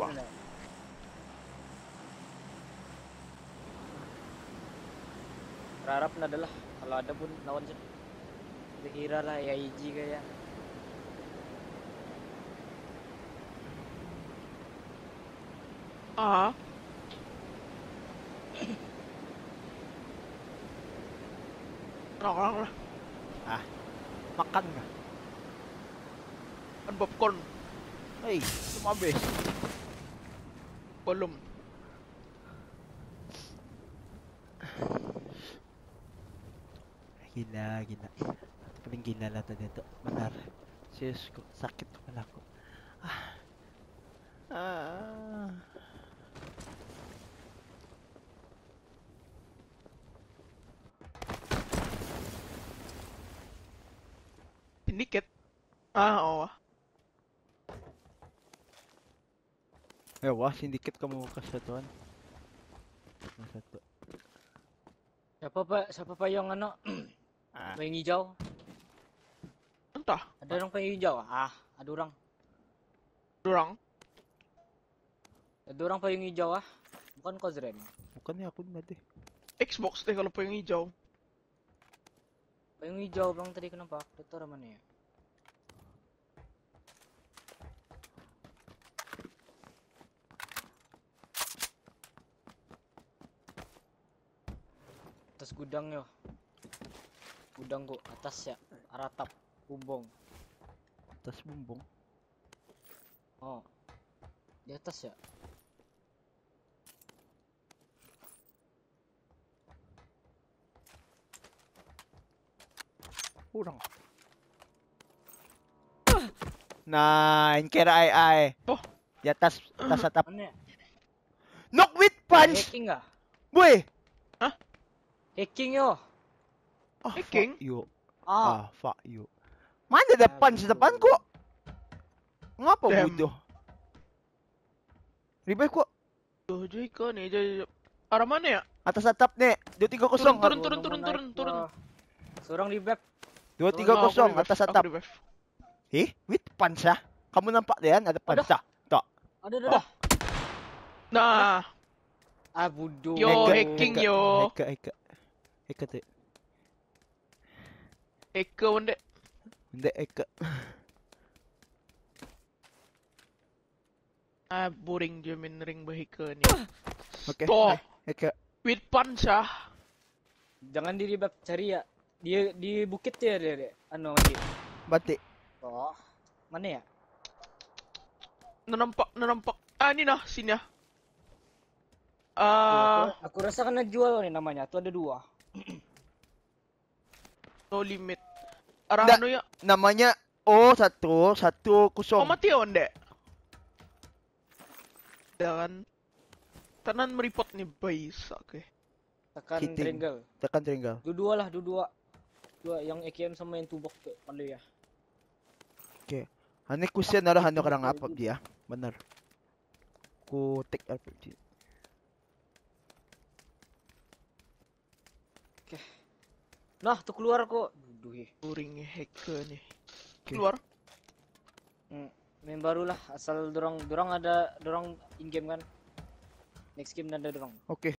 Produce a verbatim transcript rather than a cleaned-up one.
apa? Berharap na adalah kalau ada pun lawan sih. Dikira lah ya I G kayak. Ah. Orang lah. Ah, makan nggak? Kan popcorn. Hei, belum habis. Belum. Gila, gila. Paling gila lah tadi tuh. Benar. Serius kok, sakit kepala aku. Ah. Ah. Sedikit. Ah, oh. Ya wah, sindikit kamu ke satuan. Satu. Siapa pa siapa pa yung ano? Ah. May hijau. Entah. Ada orang paling hijau. Ah, ada orang. Orang. Ada orang paling hijau ah. Bukan Kozrem. Bukannya aku tadi. Xbox deh kalau pengen hijau. Paling hijau bang tadi kenapa? Itu orang mana ya? Atas gudang yo. Gudang kok atas ya. Aratap bumbong. Atas bumbung. Oh. Di atas ya. Kurang. Nah, kira ai ai. Oh. Di atas atas atap. Mana ya? Knock with punch. Hacking nggak? Boy. Hacking yo. Oh, Hacking? fuck you. Ah. Ah, fuck you. Mana ada punch Aduh. depan kok? Ngapa Damn. bodoh? Revive kok Tuh, jadi kok nih, jadi arah mana ya? atas atap nih. dua tiga Turun, kosong. turun, Gua turun, nunggu turun, naik turun, turun. gua. Seorang di web. dua tiga Nggak, aku kosong revive, atas aku atap. revive. Eh, with punch ya? Kamu nampak deh kan ada punch tak? Tak. Ada ada. Oh. Nah, Ah bodoh. Yo, Hacker, hacking, hacker, yo. Hacker, hacker. Hacker tu. Eka wende. Ndek hacker. Ah, boring dia main ring berhacker ni. Okey. Toh. Hacker. With punch ah. Jangan di web cari ya. Dia di bukit ya dia, dia. Anu mati. Batik. Oh. Mana ya? Nampak, nampak. Ah, ni nah, sini ah. Tuh, Ah, aku, aku rasa kena jual nih namanya. Tuh ada dua. no limit. Arah Nggak. anu ya. Namanya O satu satu Oh, kosong. mati ya wende. Jangan. Tanan meripot nih boys. Oke. Tekan Hitting. triangle. Tekan triangle. Dua-dua lah, dua-dua. Dua yang A K M sama yang tubok tuh. Malu ya. Okey. Hanya kusian ada hanya kadang apa dia. Benar. Ku take R P G. Nah, tuh keluar kok. Duh, eh. Boring hacker nih. Oke. Keluar. Hmm, main baru lah. Asal dorong, dorong ada, dorong in game kan. Next game ada dorong. Okey.